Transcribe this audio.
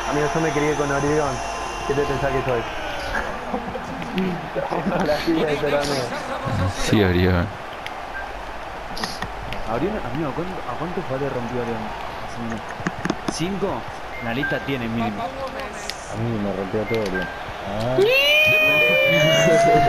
Amigo, yo me crié con Orión. ¿Qué te pensás que soy? La silla de ser amigo. Sí, Orión. Orión, amigo, ¿a cuántos jugadores rompió Orión? ¿Cinco? La lista tiene mínimo. A mí me rompió todo, Orión. Ah,